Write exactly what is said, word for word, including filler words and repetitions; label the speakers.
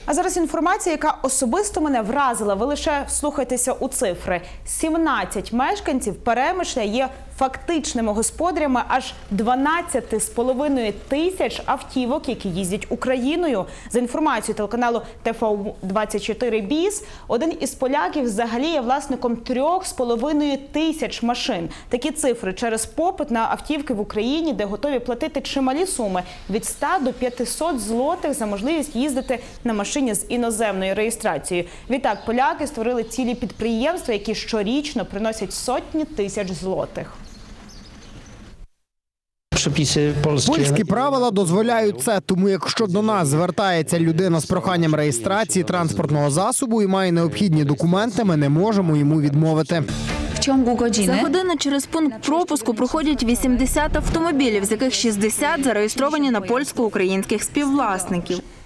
Speaker 1: А зараз інформація, яка особисто мене вразила. Ви лише вслухайтеся у цифри. сімнадцять мешканців Перемишля є фактичними господарями аж дванадцяти з половиною тисяч автівок, які їздять Україною. За інформацією телеканалу Т Ф двадцять чотири Біз, один із поляків взагалі є власником трьох з половиною тисяч машин. Такі цифри через попит на автівки в Україні, де готові платити чималі суми – від ста до п'ятисот злотих за можливість їздити на машині з іноземною реєстрацією. Відтак, поляки створили цілі підприємства, які щорічно приносять сотні тисяч злотих.
Speaker 2: Польські правила дозволяють це, тому якщо до нас звертається людина з проханням реєстрації транспортного засобу і має необхідні документи, ми не можемо йому відмовити.
Speaker 3: За годину через пункт пропуску проходять вісімдесят автомобілів, з яких шістдесят зареєстровані на польсько-українських співвласників.